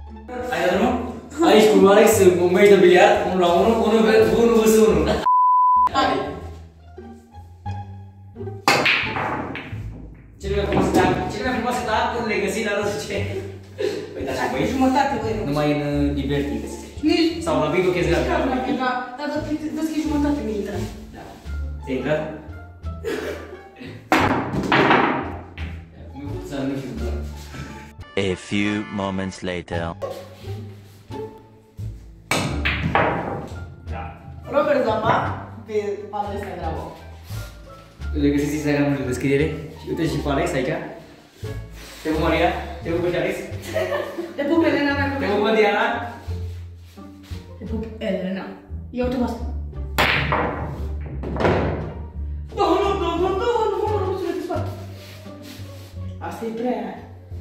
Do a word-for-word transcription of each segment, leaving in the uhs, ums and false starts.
Hai dat drumul? Aici cu Alex, un meci de biliard, unul la unul, unul vs unu. Hai! Cele mai frumoase tacuri, cele mai frumoase tacuri le găsim la Răsuce. Păi da, și băi, jumătate, băi. numai în Liberty găsesc. Nici... Sau la Vigo Chezgar. Nici capul n-am intrat, dar deschid jumătate mi intră. Da. Ți-ai intrat? Să nu fiu bun. A few moments later. Da. Robert Zamba, pe palul Instagram. Le găsiți Instagram-ul în descriere. Și uite și pe Alex aici. Te pup Maria, te pup pe Alex. Te pup Elena, dacă te pup Diana. Te pup Elena. Ia uite-mă asta. Două, nu, două, două, două, nu, nu, nu, nu, nu, asta e prea...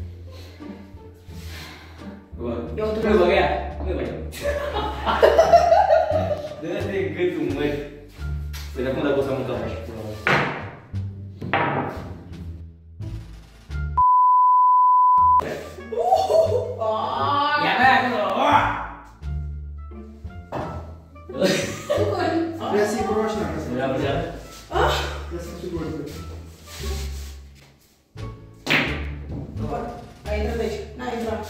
Ia uite-mă. Nu, bă, ia. Nu, bă. Dă-te gâtul, măi. Păi de acum dacă o să mâncăm așa. Ia mea acolo! Vrea să-i cunoaște acasă. Nu era plăceată? Vrea să-i cunoaște. Ai intrat aici, n-ai intrat.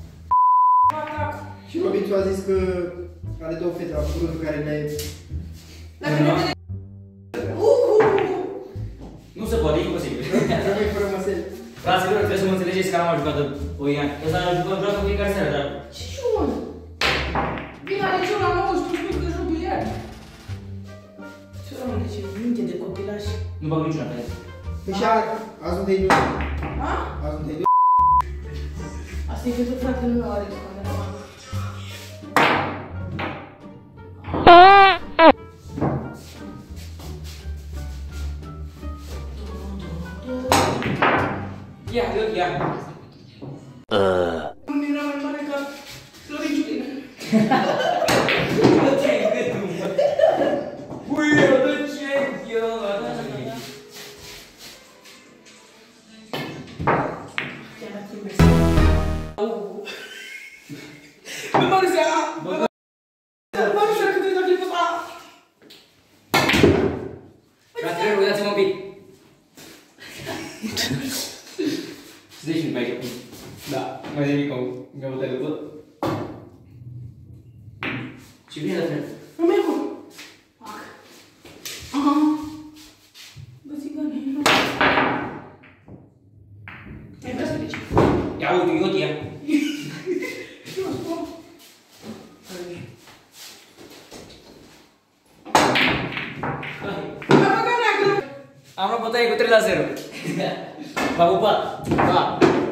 Și Robin tu a zis că ale două fete au făcut care le... Dacă ne vede... Uhu! Nu se poate, e imposibil. Rămâi fără măsel. Fraților, trebuie să mă înțelegeți că n-am jucat de doi ani. Ăsta a jucat joacă fiecare seară, dar... Ce jun? Vine la liceu la nouă și tu spui că joc biliard. Ce rămâne, ce minte de copilaș. Nu bag niciuna pe el. Păi și azi unde-i de... Ha? Azi unde-i de... Asta e pentru frate, nu are de cameraman. Ia, ia, ia. Nu era mai mare ca Florin Ciulină. Dă-ți ai gâtul, mă. Ui, eu dă-ți ai gâtul. Chiar a trimis. Nu mă râsea! Nu mă râsea că te-ai dat clipul ăsta! Fraților, uitați-mă un pic. Și deci nu mai aici. Da, mai zi mică, mi-a bătut de tot. Ce bine la fel. Nu merg cu. Aha. Bă, țigane. Ai vrea să pleci? Ia uite, eu tia. Eu spun. Am luat bătaie cu trei la zero. V-am pupat. Pa!